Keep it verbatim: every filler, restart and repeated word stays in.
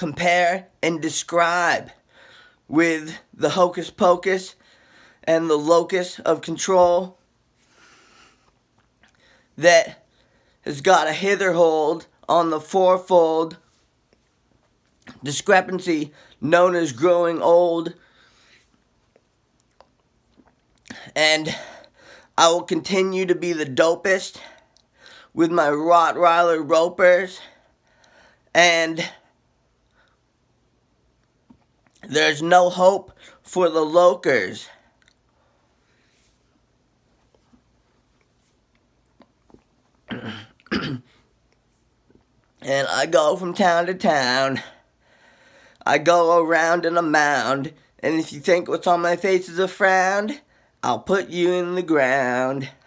compare and describe with the Hocus Pocus and the locus of control that has got a hitherhold on the fourfold discrepancy known as growing old. And I will continue to be the dopest with my Rottweiler ropers. And there's no hope for the lokers. And I go from town to town. I go around in a mound. And if you think what's on my face is a frown, I'll put you in the ground.